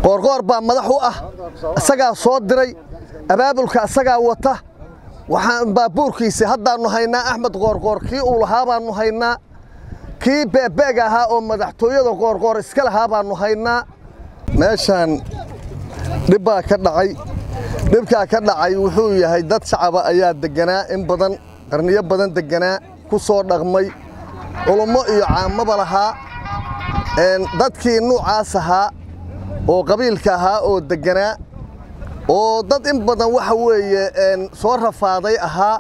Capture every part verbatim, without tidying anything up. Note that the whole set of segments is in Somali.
qoorqoor baa madax u ah asagaa soo diray abaabulka asagaa wata waxaan baabuurkiisa haddaanu haynaa Axmed Qoorqoor kii uu lahaa baanu haynaa kii beebeeg ahaa oo madaxtooyada Qoorqoor iska lahaa baanu haynaa meeshan dhibaa ka dhacay dhibka ka dhacay wuxuu yahay dad shacab ayaa deganaa in badan qarniyo badan deganaa ku soo dhaqmay culummo iyo caamaba lahaa een dadkii nuucaas ahaa oo qabiilka ahaa oo deganaa oo dad in badan waxa weeye een soo rafaaday ahaa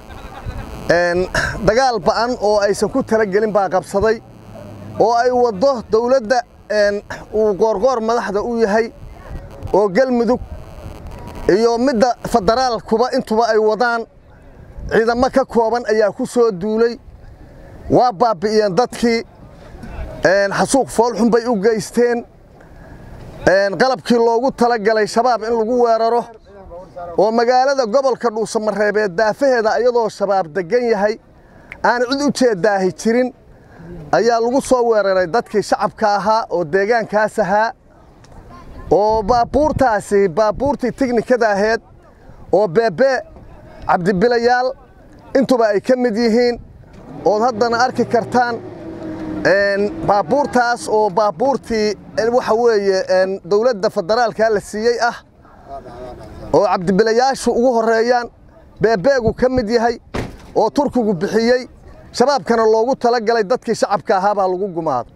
een dagaal ba'an oo aysan ku tala gelin baa qabsaday oo ay wado dawladda een uu Qoorqoor madaxda u yahay oo galmudug iyo midda federaal kuba intuba ay wadaan ciidamo ka kooban ayaa ku soo duulay waa baabi'iyeen dadkii een xasuuq fool xun bay u geysteen een qalabkii loogu tala galay shabaab in lagu weeraro oo magaalada gobolka Dhuusamareeb daafaheeda ayadoo shabaab degan yahay aan cid u jeedaahi jirin ayaa lagu soo weeraray dadkii shacabka ahaa oo deegaankaas ahaa oo baabuurtaasi baabuurtii tiknikada ahayd oo beebe cabdibilayaal intuba ay ka mid yihiin oo haddana arki kartaan een baabuurtaas oo baabuurtii waxa weeye een dawladda federaalka la siiyay ah oo cabdibilayaashu ugu horeeyaan beebeegu ka mid yahay oo turkigu bixiyay shabaabkana loogu tala galay dadkii shacabka ahaa baa lagu gumaado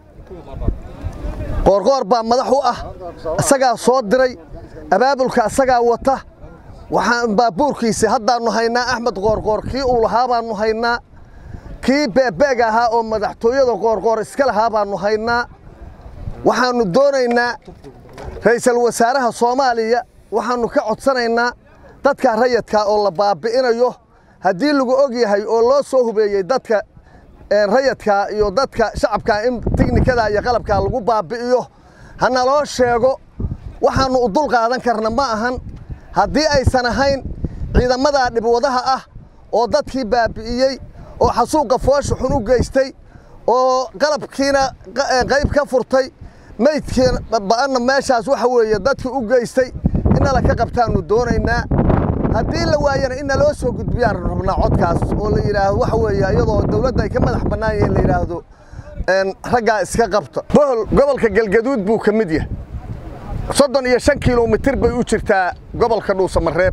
Qoorqoor baa madax u ah asagaa soo diray abaabulka asagaa wata waxaan baabuurkiisa haddaanu haynaa Axmed Qoorqoor kii uu lahaa baanu haynaa kii beebeeg ahaa oo madaxtooyada Qoorqoor iska lahaa baanu haynaa waxaanu doonaynaa ra'iisul wasaaraha Soomaaliya waxaanu ka codsanaynaa dadka rayidka oo la baabi'inayo haddii lagu og yahay oo loo soo hubeeyay dadka een rayidka iyo dadka shacabka in tiknikada iyo qalabka lagu baabi'iyo hana loo sheego waxaanu u dul qaadan karna ma ahan haddii aysan ahayn ciidamada dhibwadaha ah oo dadkii baabi'iyay oo xasuuqa foosh xun u geystay oo qalabkiina qayb ka furtay meydkiina ba'ana meeshaas waxa weeye dadkii u geystay in la ka qabtaanu doonaynaa haddii la waayana in loo soo gudbiyaan rabnaa codkaas oo la yiraahdo waxa weeye iyadoo dawladda ay ka madax banaayeen la yiraahdo een ragga iska qabta bohol gobolka Galgaduud buu ka mid yahay soddon iyo shan kiiloomitir bay u jirtaa gobolka Dhuusamareeb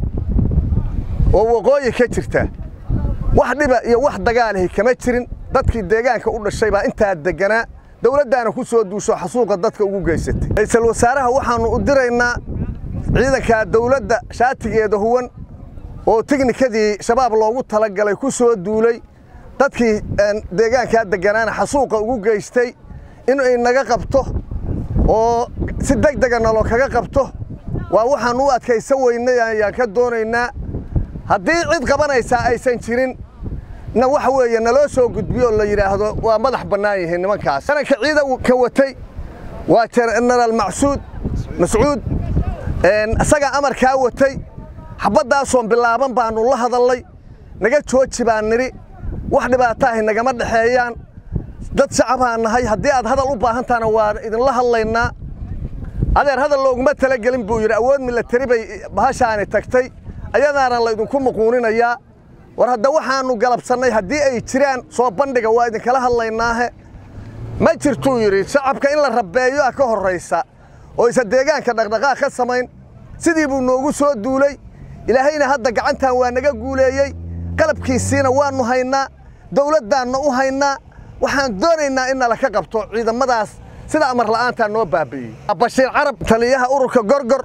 oo waqooyi ka jirta wax dhiba iyo wax dagaal ah kama jirin dadkii deegaanka u dhashay baa inta deganaa dawladdaana ku soo duusho xasuuqa dadka ugu geysatay ra'iisul wasaaraha waxaanu u diraynaa ciidanka dawladda shaatigeeda huwan oo tiknikadii shabaab loogu tala galay ku soo duulay dadkii deegaanka deganaana xasuuqa ugu geystay in ay naga qabto oo si degdeg ah naloo kaga qabto waa waxaan u adkaysan weynay ayaan ka doonaynaa haddii cid qabanaysa aysan jirin na waxa weeye naloo soo gudbiyo la yiraahdo waa madax bannaan yihiin nimankaas anaka ciidanka watay waa General Macsuud Mas'uud een asaga amarka watay xabadaas oo bilaaban baanu la hadalay naga jooji baan niri wax dhibaato ah nagama dhaxeeyaan dad shacab aan nahay haddii aad hadal u baahan taana waa idin la hadlaynaa adeer hadal looguma tala gelin buu yiri awood military bay bahashaani tagtay ayadaana la idinku muquuninayaa war hadda waxaanu galabsanay haddii ay jiraan soo bandhiga waa idin kala hadlaynaa ma jirto yiri shacabka in la rabeeyo ka horeysa oo isa deegaanka dhaqdhaqaaq ka samayn sidii buu noogu soo duulay ilaahayna hadda gacantan waa naga guuleeyay qalabkiisina waanu haynaa dawladdaana u haynaa waxaan doonaynaa in la ka qabto ciidamadaas sida amar la'aanta noo baabi'iyay Bashiir Carab taliyaha ururka Gorgor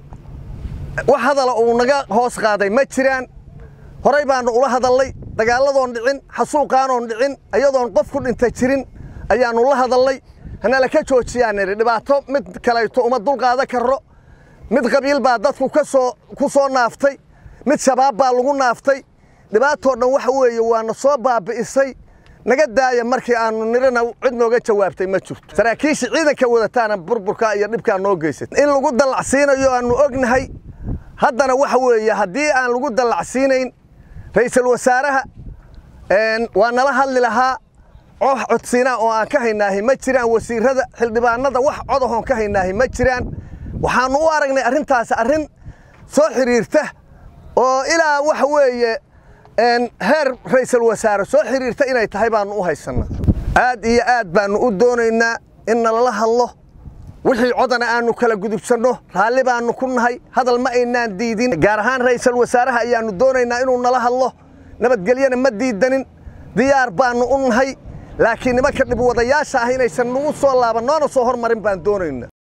wax hadal uu naga hoos qaaday ma jiraan horay baanu ula hadalay dagaaladoon dhicin xasuuqaanoon dhicin ayadoon qof ku dhintay jirin ayaanu la hadalay hana la ka joojiyaan dhibaato mid kaleeto uma dul qaadan karo mid qabiil baa dadku ka soo ku soo naaftay mid shabaab baa lagu naaftay dhibaato dhan waxa weeye waana soo baabi'isay naga daaya markii aanu nirina cid nooga jawaabtay ma jirto saraakiisha ciidanka wadataana burburka iyo dhibka noo geysatay in lagu dalacsiinayo aanu ognahay haddana waxa weeye haddii aan lagu dalacsiinayn ra'iisul wasaaraha een waa nala hadli lahaa wax codsiina oo aan ka haynaahay ma jiraan wasiirada xildhibaanada wax codahoon ka haynaahay ma jiraan waxaanu u aragnay arrintaas arrin soo xiriirta oo ilaa waxa weeye heer ra'iisul wasaare soo xiriirta inay tahay baanu u haysanaa aad iyo aad baanu u doonaynaa in nala hadlo wixii codana aanu kala gudubsanno raalli baanu ku nahay hadal ma aynaan diidin gaar ahaan ra'iisul wasaaraha ayaanu doonaynaa inuu nala hadlo nabadgelyana ma diidanin diyaar baanu u nahay laakiin nimanka dhib wadayaasha ah inaysan nagu soo laaban noona soo hormarin baan doonaynaa